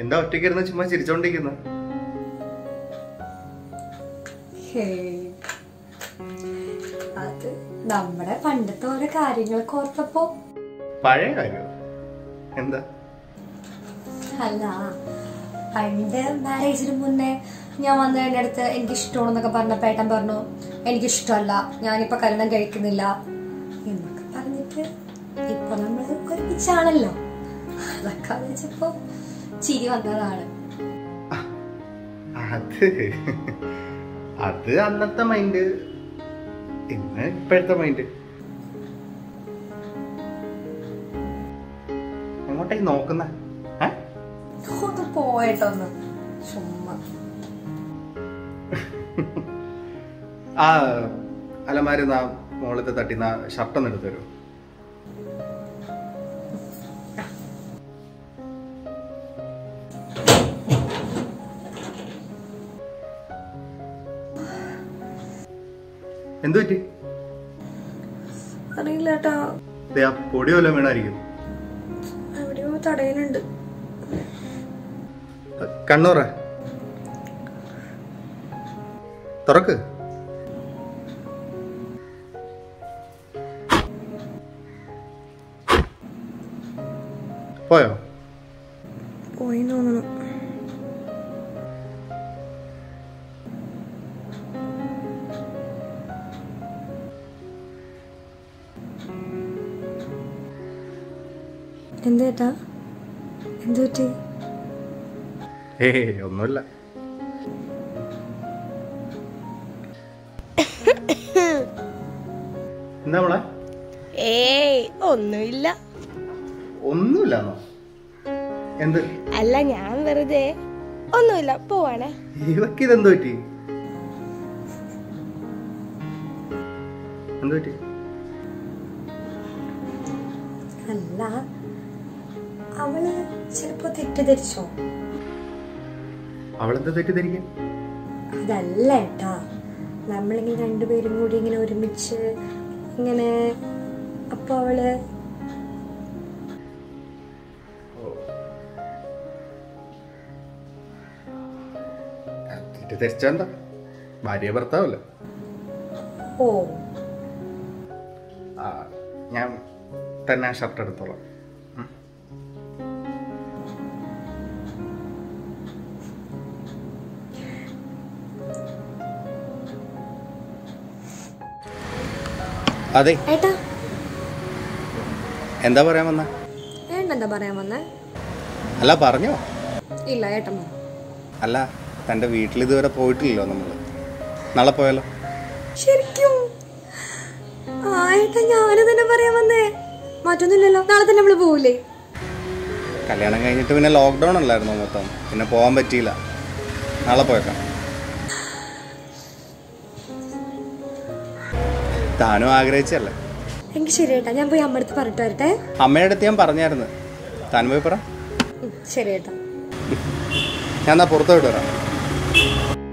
എന്താ ഒറ്റയ്ക്കിരുന്ന് ചുമ്മാ ചിരിച്ചോണ്ടിരിക്കുന്ന? അത് നമ്മുടെ പണ്ടത്തെ ഓരോ കാര്യങ്ങളൊക്കെ ഓർത്തപ്പോ. പഴയ കാര്യം എന്താ? അല്ല, പണ്ട് മാരേജിന് മുന്നേ ഞാൻ വന്നതിന്റെ അടുത്ത് എനിക്ക് ഇഷ്ടമാണെന്നൊക്കെ പറഞ്ഞപ്പോ ഏട്ടൻ പറഞ്ഞു എനിക്കിഷ്ടമല്ല, ഞാനിപ്പോ കല്യാണം കഴിക്കുന്നില്ല എന്നൊക്കെ പറഞ്ഞിട്ട് ഇപ്പൊ നമ്മൾ ഒരുമിച്ചാണല്ലോ. അതൊക്കെ വെച്ചപ്പോ ചിരി വന്നതാണ്. അത് അന്നത്തെ മൈൻഡ്, ഇന്ന് ഇപ്പോഴത്തെ മൈൻഡ്. എങ്ങോട്ടേക്ക് നോക്കുന്ന? ഒന്ന് പോയിട്ടൊന്ന് ചുമ്മാ. ആ അലമാരി മോളത്തെ തട്ടിന്ന ഷർട്ടൊന്നും എടുത്തു തരൂ. എന്തു പറ്റി? അറിയില്ല ഏട്ടാ, പൊടി വല്ലതും വീണായിരിക്കും. എവിടെയോ തടയുന്നുണ്ട്. കണ്ണൂറ തുറക്ക്. പോയോ? പോയി തോന്നുന്നു. എന്തേട്ടാ, എന്തു പറ്റി? ഒന്നുമില്ല. എന്താ മോളെ? ഒന്നുമില്ല. ഒന്നുമില്ലാന്നോ? എന്ത്? അല്ല, ഞാൻ വെറുതെ. ഒന്നുമില്ല, പോവാണേ. ഇവക്കിതെന്തു പറ്റി? എന്തു പറ്റി? അല്ല, അവള് ചിലപ്പോ തെറ്റിദ്ധരിച്ചോ? അവളെന്താ തെറ്റിദ്ധരിക്കാൻ? അതല്ല ഏട്ടാ, നമ്മളിങ്ങനെ രണ്ടുപേരും കൂടി ഇങ്ങനെ ഒരുമിച്ച് ഇങ്ങനെ, അപ്പൊ അവള് തെറ്റിദ്ധരിച്ചാ ഭാര്യ ഭർത്താവല്ലേ? ഓ, ഞാൻ തന്നെ ഷർട്ട് എടുത്തോളാം. അതെ, ഏട്ടാ എന്താ പറയാൻ വന്ന? ഏട്ടനെന്താ പറയാൻ വന്നേ? അല്ല പറഞ്ഞോ. ഇല്ല ഏട്ടൻ. അല്ല, തൻ്റെ വീട്ടിൽ ഇതുവരെ പോയിട്ടില്ലല്ലോ നമ്മള്. നാളെ പോയാലോ? ശരിക്കും? ഏട്ടാ, ഞാനും തന്നെ പറയാൻ വന്നേ. മറ്റൊന്നുമില്ലല്ലോ, നാളെ തന്നെ നമ്മള് പോവില്ലേ? കല്യാണം കഴിഞ്ഞിട്ട് പിന്നെ ലോക്ക്ഡൗൺ അല്ലായിരുന്നു മൊത്തം, പിന്നെ പോകാൻ പറ്റിയില്ല. നാളെ പോയേക്കാം. താനും ആഗ്രഹിച്ചല്ലേ? എനിക്ക് ശരി ഏട്ടാ, ഞാൻ പോയി അമ്മ അടുത്ത് പറഞ്ഞിട്ട് വരട്ടെ. അമ്മയുടെ അടുത്ത് ഞാൻ പറഞ്ഞായിരുന്നു, താൻ പോയി പറ. ശരി ഏട്ടാ. ഞാൻ എന്നാ പുറത്തോട്ട് വരാം.